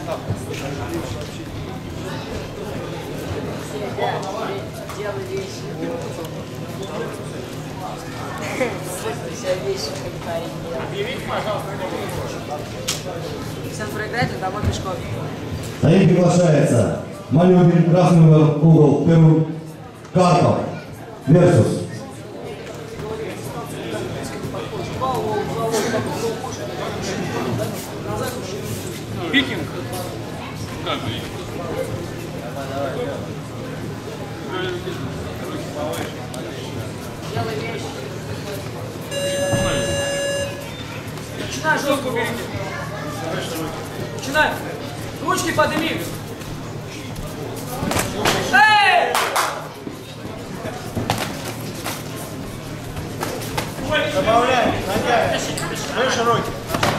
Делай вещи. Все вещи, как парень делает. Объявите, пожалуйста, Сейчас проиграть, а домой пешком. На них приглашается Малюбин, красный угол, Перу, Карпов, Версус. Викинг. Как бы? Делай вещи. Начинай жестко уберите. Начинай. Ручки подними. Эй! Добавляй, ногами. Выше руки.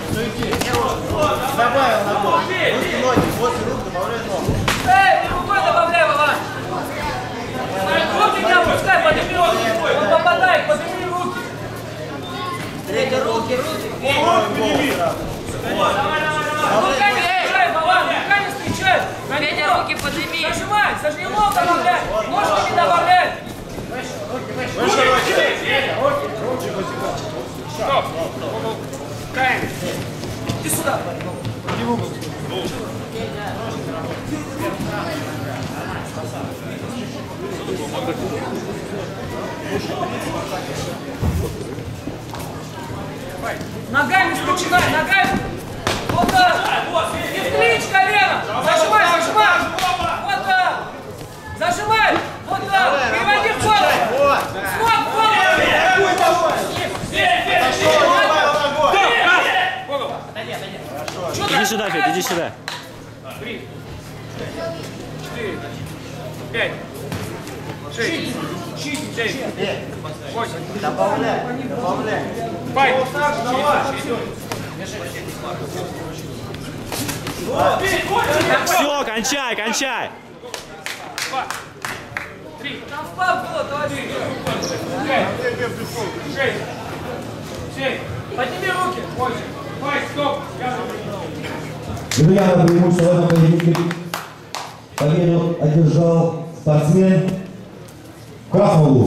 Добавил ногу. Руки, ноги. После рук добавляй ногу. Эй, ты рукой добавляй, Вован. Руки не опускай, подними руки. Он попадает, подними руки. Руки. Руки подними. Руками встречай, Вован, руками встречай. Федя, руки подними. Зажимай, зажимал добавляй. Ножками добавляй. Выше руки. Стоп. Каин. Иди сюда. Иди в угол. Ногами начинай, ногами. Вот так. И встречь колено. Зажимай, зажимай. Вот так. Зажимай. Вот так. Переводи в голову. Вот. Вот в голову. Иди сюда, Федя, иди сюда. 3, 4, 5, 6, 7, 8. Добавляй. Файт. Все, кончай, кончай. 2, 3, Там впад было, товарищ. 5, 6, 7, Подними руки. 8. Файт, стоп. Друзья, преимущество в этом поединке победу одержал спортсмен в красном углу.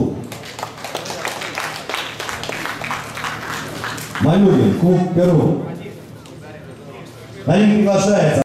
Малюбин, клуб Перу. На них приглашается